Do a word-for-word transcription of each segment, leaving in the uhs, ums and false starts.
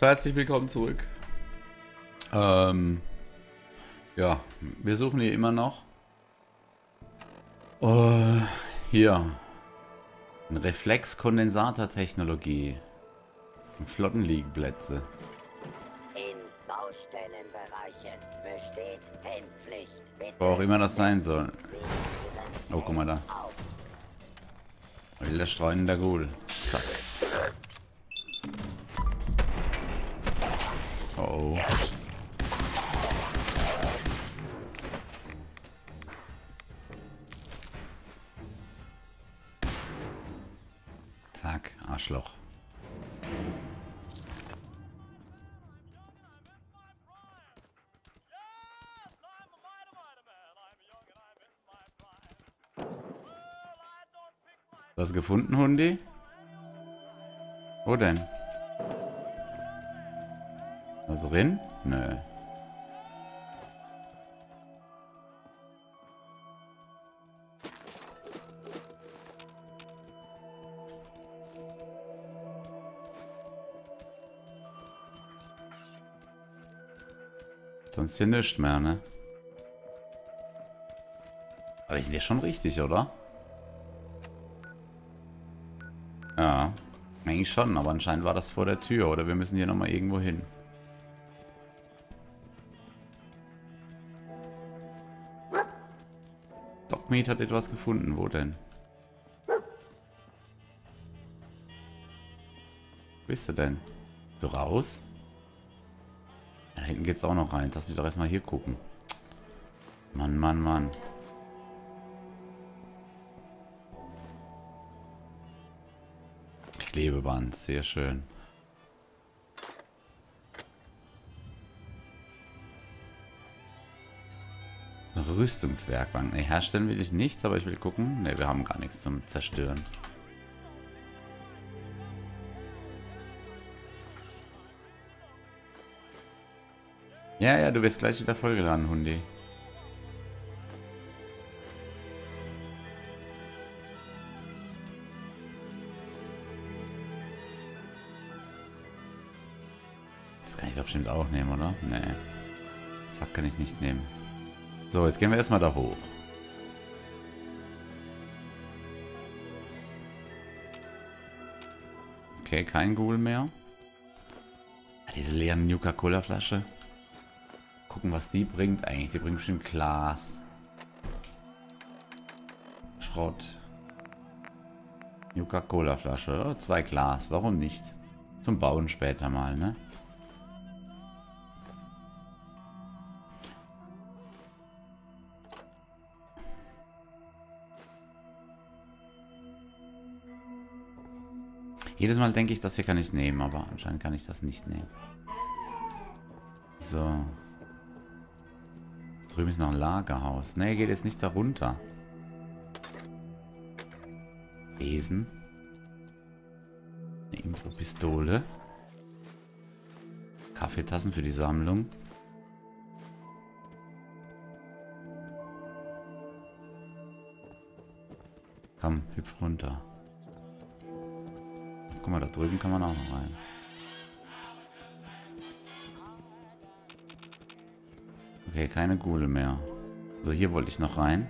Herzlich willkommen zurück. Ähm, ja, wir suchen hier immer noch. Uh, hier. Eine Reflexkondensatortechnologie. Flottenliegeplätze. In Baustellenbereichen besteht Pennpflicht. Bitte Wo auch immer das sein soll. Sie Ihren Oh, guck mal da. Pen auf. Wilder streunender Ghoul. Zack. Oh. Zack, Arschloch. Was gefunden, Hundi? Wo denn? Was drin? Nö. Sonst hier nichts mehr, ne? Aber wir sind ja schon richtig, oder? Ja, eigentlich schon, aber anscheinend war das vor der Tür, oder wir müssen hier nochmal irgendwo hin. Dogmeat hat etwas gefunden, wo denn? Wo bist du denn? So raus? Da hinten geht's auch noch rein. Lass mich doch erstmal hier gucken. Mann, Mann, Mann. Klebeband, sehr schön. Rüstungswerkbank. Ne, herstellen will ich nichts, aber ich will gucken. Ne, wir haben gar nichts zum Zerstören. Ja, ja, du wirst gleich wieder vollgeladen, Hundi. Das kann ich doch bestimmt auch nehmen, oder? Nee. Zack, kann ich nicht nehmen. So, jetzt gehen wir erstmal da hoch. Okay, kein Ghoul mehr. Diese leeren Nuka-Cola-Flasche. Gucken, was die bringt. Eigentlich, die bringt bestimmt Glas. Schrott. Nuka-Cola-Flasche. Zwei Glas. Warum nicht? Zum Bauen später mal, ne? Jedes Mal denke ich, das hier kann ich nehmen, aber anscheinend kann ich das nicht nehmen. So. Drüben ist noch ein Lagerhaus. Ne, geht jetzt nicht da runter. Besen. Eine Infopistole. Kaffeetassen für die Sammlung. Komm, hüpf runter. Guck mal, da drüben kann man auch noch rein. Okay, keine Ghule mehr. So, hier wollte ich noch rein.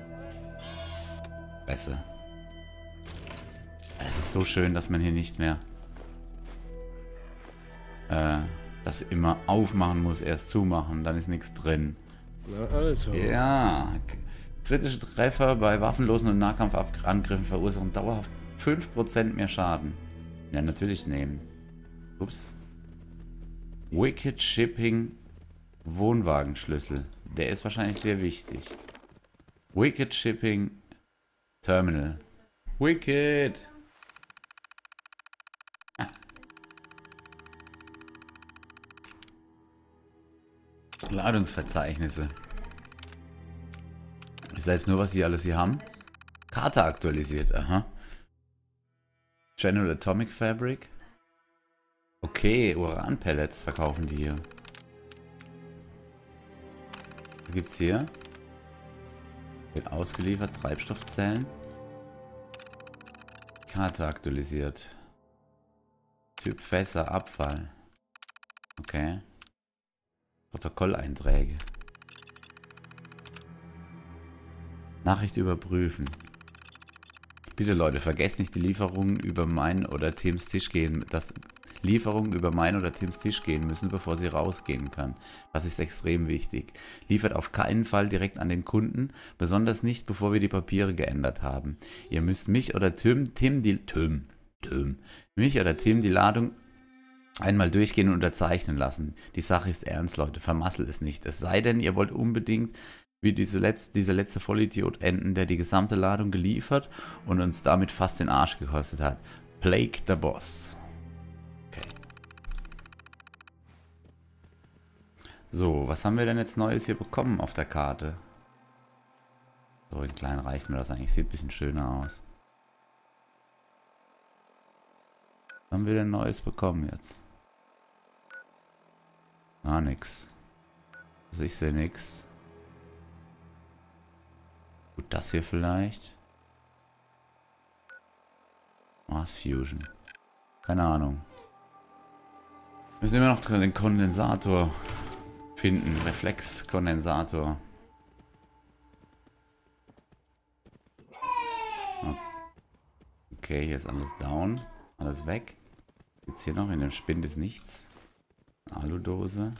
Besser. Es ist so schön, dass man hier nicht mehr äh, das immer aufmachen muss, erst zumachen, dann ist nichts drin. Na also. Ja, kritische Treffer bei waffenlosen und Nahkampfangriffen verursachen dauerhaft fünf Prozent mehr Schaden. Ja, natürlich nehmen. Ups. Wicked Shipping Wohnwagenschlüssel. Der ist wahrscheinlich sehr wichtig. Wicked Shipping Terminal. Wicked. Ah. Ladungsverzeichnisse. Ich sage jetzt nur, was die alles hier haben. Karte aktualisiert. Aha. General Atomic Fabric. Okay, Uran-Pellets verkaufen die hier. Was gibt's hier? Wird ausgeliefert, Treibstoffzellen. Karte aktualisiert. Typ Fässer, Abfall. Okay. Protokolleinträge. Nachricht überprüfen. Bitte Leute, vergesst nicht die Lieferungen über meinen oder Tims Tisch gehen, dass Lieferungen über meinen oder Tims Tisch gehen müssen, bevor sie rausgehen kann. Das ist extrem wichtig. Liefert auf keinen Fall direkt an den Kunden, besonders nicht, bevor wir die Papiere geändert haben. Ihr müsst mich oder Tim, Tim die Tim, Tim, mich oder Tim die Ladung einmal durchgehen und unterzeichnen lassen. Die Sache ist ernst, Leute, vermasselt es nicht. Es sei denn, ihr wollt unbedingt wie diese letzte, dieser letzte Vollidiot enden, der die gesamte Ladung geliefert und uns damit fast den Arsch gekostet hat. Plague the Boss. Okay. So, was haben wir denn jetzt Neues hier bekommen auf der Karte? So, in klein reicht mir das eigentlich. Sieht ein bisschen schöner aus. Was haben wir denn Neues bekommen jetzt? Ah, nix. Also ich sehe nix. Gut, das hier vielleicht. Mars Fusion. Keine Ahnung. Wir müssen immer noch den Kondensator finden. Reflexkondensator. Okay, hier ist alles down. Alles weg. Jetzt hier noch in dem Spind ist nichts. Aludose.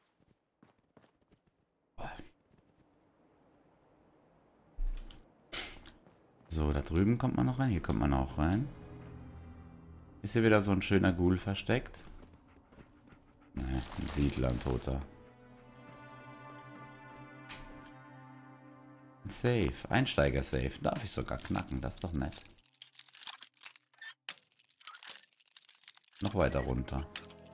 So, da drüben kommt man noch rein. Hier kommt man auch rein. Ist hier wieder so ein schöner Ghoul versteckt? Ne, ein Siedler, ein Toter. Ein Safe. Einsteiger-Safe. Darf ich sogar knacken. Das ist doch nett. Noch weiter runter.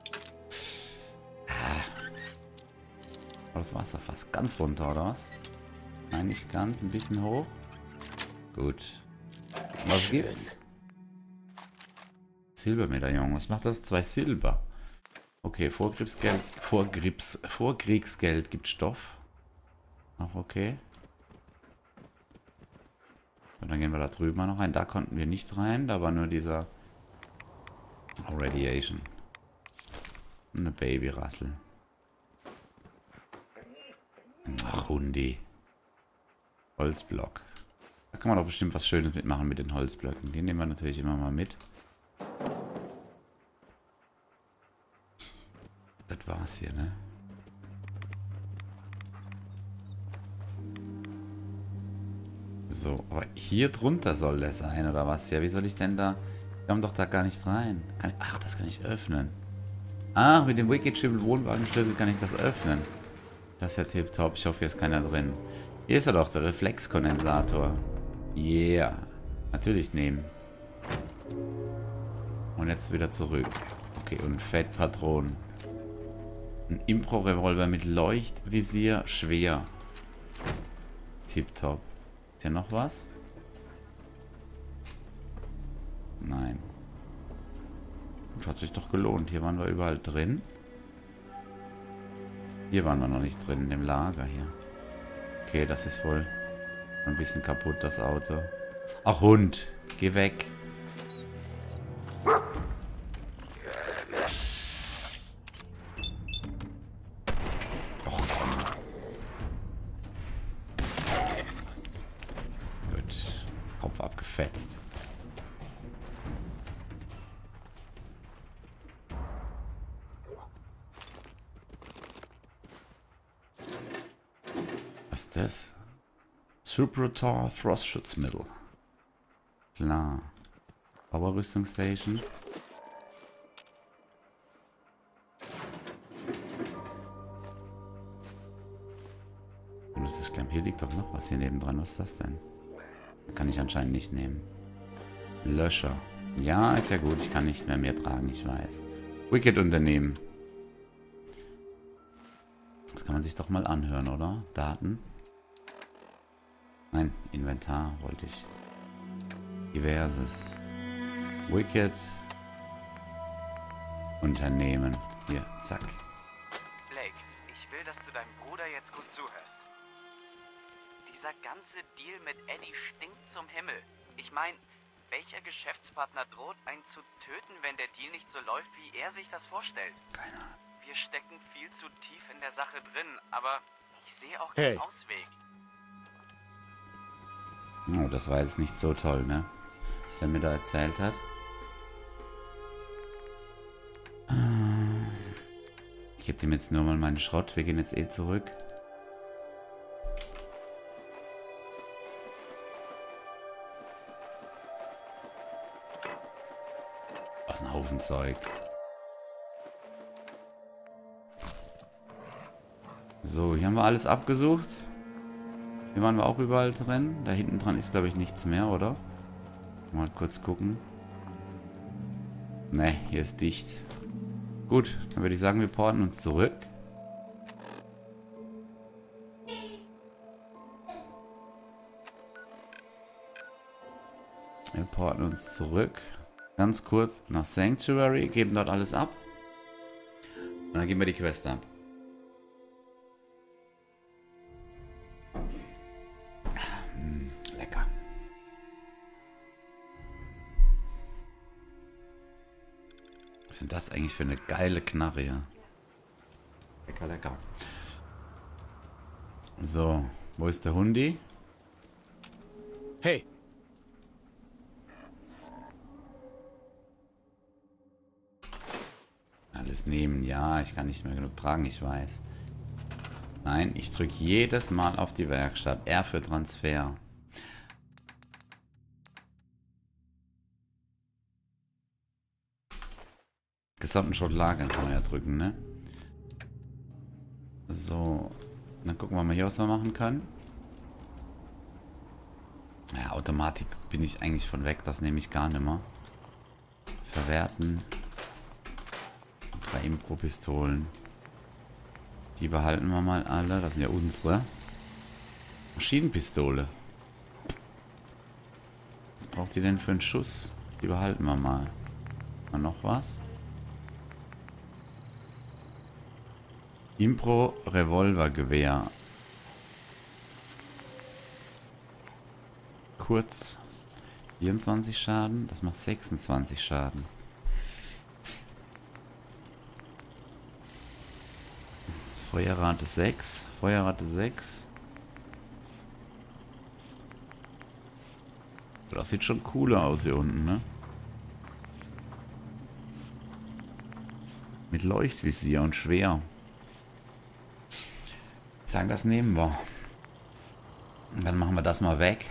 Oh, das Wasser fast ganz runter, oder was? Nein, nicht ganz. Ein bisschen hoch. Gut. Was gibt's? Silbermedaillon. Was macht das? Zwei Silber. Okay, Vorkriegsgeld. Vorkriegs, Vorkriegsgeld gibt Stoff. Auch okay. Und dann gehen wir da drüben mal noch rein. Da konnten wir nicht rein. Da war nur dieser Radiation. Eine Babyrassel. Ach, Hundi. Holzblock. Da kann man doch bestimmt was Schönes mitmachen mit den Holzblöcken. Die nehmen wir natürlich immer mal mit. Das war's hier, ne? So, aber hier drunter soll der sein, oder was? Ja, wie soll ich denn da... Wir kommen doch da gar nicht rein. Kann ich, ach, das kann ich öffnen. Ach, mit dem Wicked Schimmel Wohnwagenschlüssel kann ich das öffnen. Das ist ja tipptopp. Ich hoffe, hier ist keiner drin. Hier ist er doch, der Reflexkondensator. Yeah. Natürlich nehmen. Und jetzt wieder zurück. Okay, und Fettpatronen. Ein Impro-Revolver mit Leuchtvisier. Schwer. Tipptopp. Ist hier noch was? Nein. Das hat sich doch gelohnt. Hier waren wir überall drin. Hier waren wir noch nicht drin, in dem Lager hier. Okay, das ist wohl ein bisschen kaputt, das Auto. Ach, Hund, geh weg. Och, komm. Gut, Kopf abgefetzt. Was ist das? Suprator Frostschutzmittel. Klar. Power-Rüstungsstation. Und das ist klein. Hier liegt doch noch was hier nebendran. Was ist das denn? Kann ich anscheinend nicht nehmen. Löscher. Ja, ist ja gut. Ich kann nicht mehr mehr tragen, ich weiß. Wicked-Unternehmen. Das kann man sich doch mal anhören, oder? Daten. Nein, Inventar wollte ich. Diverses. Wicked. Unternehmen. Hier, zack. Blake, ich will, dass du deinem Bruder jetzt gut zuhörst. Dieser ganze Deal mit Eddie stinkt zum Himmel. Ich meine, welcher Geschäftspartner droht, einen zu töten, wenn der Deal nicht so läuft, wie er sich das vorstellt? Keiner. Wir Wir stecken viel zu tief in der Sache drin, aber ich sehe auch Hey. keinen Ausweg. Oh, das war jetzt nicht so toll, ne? Was er mir da erzählt hat. Ich gebe dem jetzt nur mal meinen Schrott. Wir gehen jetzt eh zurück. Was ein Haufen Zeug. So, hier haben wir alles abgesucht. Hier waren wir auch überall drin. Da hinten dran ist, glaube ich, nichts mehr, oder? Mal kurz gucken. Ne, hier ist dicht. Gut, dann würde ich sagen, wir porten uns zurück. Wir porten uns zurück. Ganz kurz nach Sanctuary, geben dort alles ab. Und dann geben wir die Quest ab. Mm, lecker. Was ist denn das eigentlich für eine geile Knarre hier? Lecker, lecker. So, wo ist der Hundi? Hey, Alles nehmen, ja, ich kann nicht mehr genug tragen, ich weiß. Nein, ich drücke jedes Mal auf die Werkstatt. R für Transfer. Gesamten Schrott lagern kann man ja drücken, ne? So, dann gucken wir mal hier, was wir machen können. Ja, Automatik bin ich eigentlich von weg, das nehme ich gar nicht mehr. Verwerten. Drei Impro-Pistolen. Die behalten wir mal alle. Das sind ja unsere. Maschinenpistole. Was braucht die denn für einen Schuss? Die behalten wir mal. Mal noch was? Impro-Revolvergewehr. Kurz. vierundzwanzig Schaden. Das macht sechsundzwanzig Schaden. Feuerrate sechs. Feuerrate sechs. Das sieht schon cooler aus hier unten, ne? Mit Leuchtvisier und schwer. Ich sagen, das nehmen wir. Und dann machen wir das mal weg.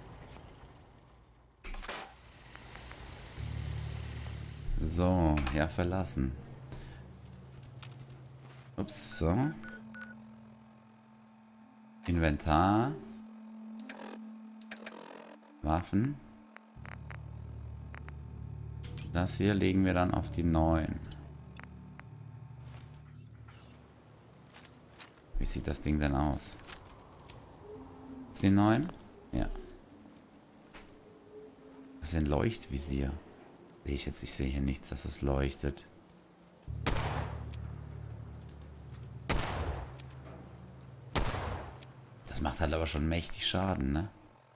So, ja, verlassen. Ups, so. Inventar. Waffen. Das hier legen wir dann auf die neun. Wie sieht das Ding denn aus? Ist die neun? Ja. Das ist ein Leuchtvisier. Sehe ich jetzt, ich sehe hier nichts, dass es leuchtet. Das macht halt aber schon mächtig Schaden, ne?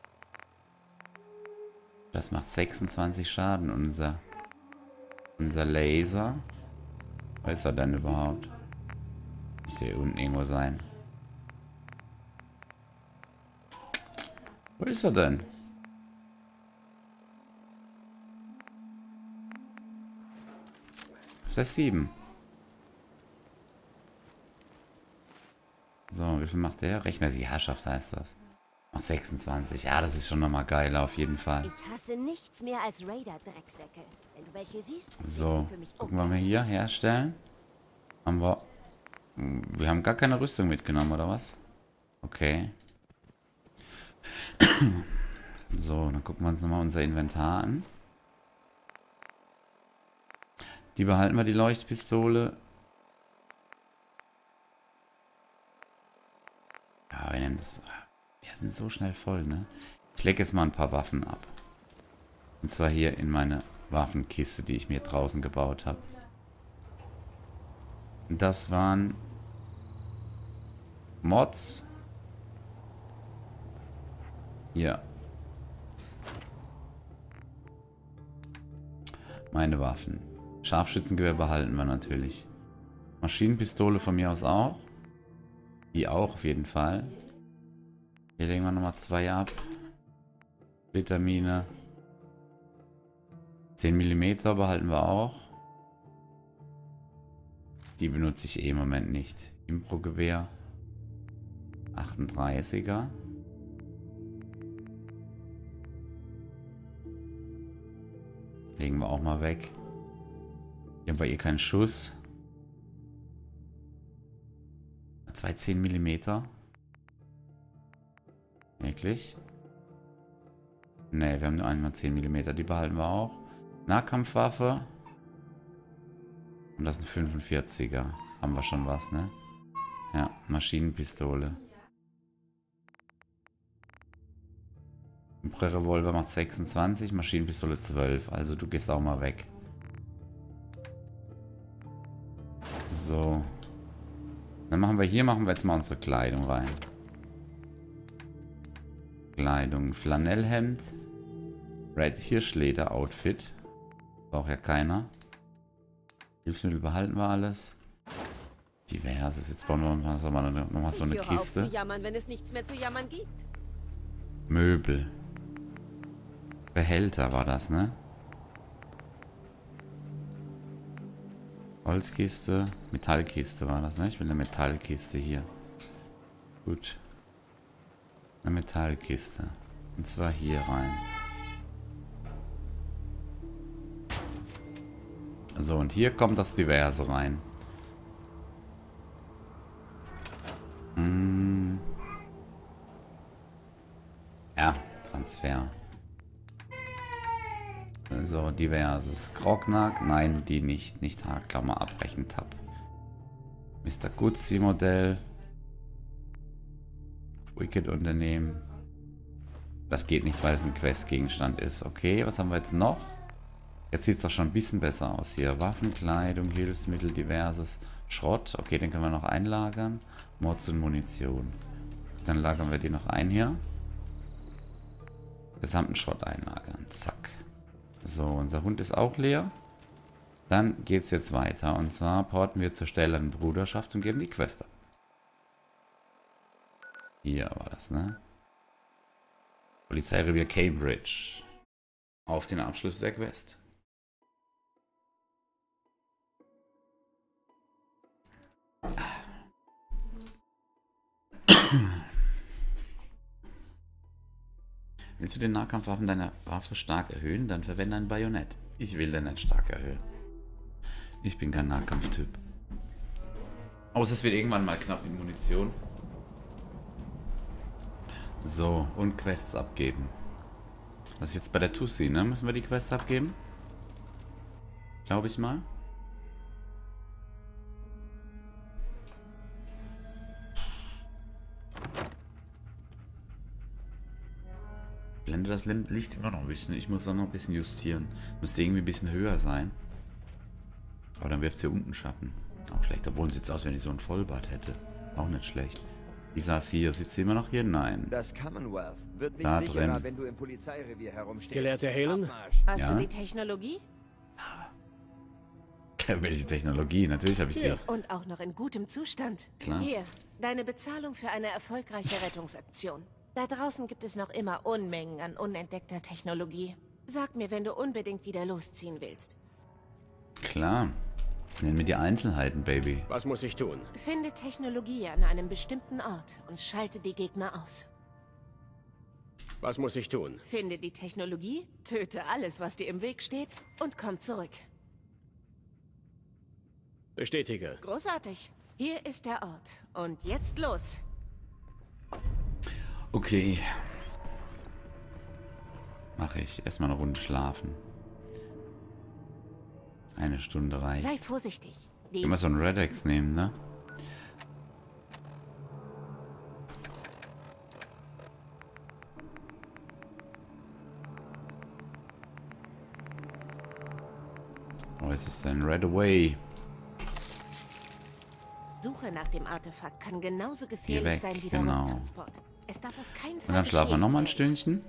Das macht sechsundzwanzig Schaden, unser, unser Laser. Wo ist er denn überhaupt? Muss hier unten irgendwo sein. Wo ist er denn? Auf der sieben. So, wie viel macht der? Rechtmäßige Herrschaft heißt das. Macht sechsundzwanzig. Ja, das ist schon nochmal geiler auf jeden Fall. Ich hasse nichts mehr als Raider-Drecksäcke. Wenn du welche siehst, sind So, sie für mich gucken wir mal hier. Herstellen. Haben wir... Wir haben gar keine Rüstung mitgenommen, oder was? Okay. So, dann gucken wir uns nochmal unser Inventar an. Die behalten wir, die Leuchtpistole. Ja, wir nehmen das... Wir sind so schnell voll, ne? Ich lege jetzt mal ein paar Waffen ab. Und zwar hier in meine Waffenkiste, die ich mir draußen gebaut habe. Das waren Mods. Hier. Meine Waffen. Scharfschützengewehr behalten wir natürlich. Maschinenpistole von mir aus auch. Die auch auf jeden Fall. Hier legen wir nochmal zwei ab. Vitamine. zehn Millimeter behalten wir auch. Die benutze ich eh im Moment nicht. Impro-Gewehr. achtunddreißiger. Legen wir auch mal weg. Hier haben wir eh keinen Schuss. Zwei zehn Millimeter. Wirklich? Ne, wir haben nur einmal zehn Millimeter. Die behalten wir auch. Nahkampfwaffe. Und das ist ein fünfundvierziger. Haben wir schon was, ne? Ja, Maschinenpistole. Ein Revolver macht sechsundzwanzig, Maschinenpistole zwölf. Also du gehst auch mal weg. So. Dann machen wir hier, machen wir jetzt mal unsere Kleidung rein. Kleidung, Flanellhemd. Red Hirschleder Outfit. Braucht ja keiner. Hilfsmittel behalten wir alles. Diverses. Jetzt bauen wir nochmal noch mal so eine Ich höre auf Kiste. zu jammern, wenn es nichts mehr zu jammern gibt. Möbel. Behälter war das, ne? Holzkiste, Metallkiste war das, ne? Ich will eine Metallkiste hier. Gut. Eine Metallkiste. Und zwar hier rein. So, und hier kommt das Diverse rein. Hm. Ja, Transfer. So, Diverses. Grognack, nein, die nicht. Nicht Haarklammer abbrechen, Tab. Mister Guzzi Modell. Wicked Unternehmen. Das geht nicht, weil es ein Questgegenstand ist. Okay, was haben wir jetzt noch? Jetzt sieht es doch schon ein bisschen besser aus hier. Waffen, Kleidung, Hilfsmittel, Diverses. Schrott. Okay, den können wir noch einlagern. Mods und Munition. Dann lagern wir die noch ein hier. Gesamten Schrott einlagern. Zack. So, unser Hund ist auch leer. Dann geht es jetzt weiter. Und zwar porten wir zur stählernen Bruderschaft und geben die Quest ab. Hier war das, ne? Polizeirevier Cambridge. Auf den Abschluss der Quest. Willst du den Nahkampfwaffen deiner Waffe stark erhöhen? Dann verwende ein Bajonett. Ich will den nicht stark erhöhen. Ich bin kein Nahkampftyp. Außer es wird irgendwann mal knapp mit Munition. So, und Quests abgeben. Das ist jetzt bei der Tussi, ne? Müssen wir die Quests abgeben? Glaube ich mal. Blende das Licht immer noch ein bisschen. Ich muss dann noch ein bisschen justieren. Müsste irgendwie ein bisschen höher sein. Aber dann wirft sie unten Schatten. Auch schlecht. Obwohl sieht es aus, wenn ich so ein Vollbart hätte. Auch nicht schlecht. Die saß hier. Sitzt sie immer noch hier? Nein. Das Commonwealth wird nicht Da sicherer, drin. wenn du im Polizeirevier herumstehst. Gelehrter Halen? Abmarsch. Hast Ja. du die Technologie? Welche Technologie? Natürlich habe ich die. Und auch noch in gutem Zustand. Klar. Hier, deine Bezahlung für eine erfolgreiche Rettungsaktion. Da draußen gibt es noch immer Unmengen an unentdeckter Technologie. Sag mir, wenn du unbedingt wieder losziehen willst. Klar. Nenn mir die Einzelheiten, Baby. Was muss ich tun? Finde Technologie an einem bestimmten Ort und schalte die Gegner aus. Was muss ich tun? Finde die Technologie, töte alles, was dir im Weg steht und komm zurück. Bestätige. Großartig. Hier ist der Ort. Und jetzt los. Okay. Mache ich. Erstmal eine Runde schlafen. Eine Stunde reicht. Sei vorsichtig. Die Immer so einen Redex nehmen, ne? Oh, es ist ein Red Away. Suche nach dem Artefakt kann genauso Geh gefährlich weg, sein wie der genau. Rücktransport. Es darf auf keinen Fall Und dann schlafen wir beschädigt nochmal ein werden. Stündchen.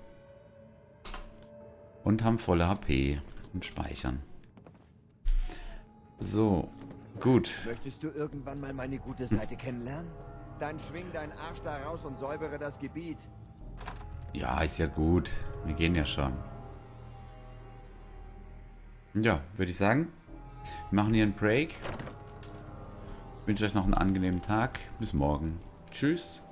Und haben volle H P. Und speichern. So. Gut. Möchtest du irgendwann mal meine gute Seite kennenlernen? Dann schwing deinen Arsch da raus und säubere das Gebiet. Ja, ist ja gut. Wir gehen ja schon. Ja, würde ich sagen, wir machen hier einen Break. Ich wünsche euch noch einen angenehmen Tag. Bis morgen. Tschüss.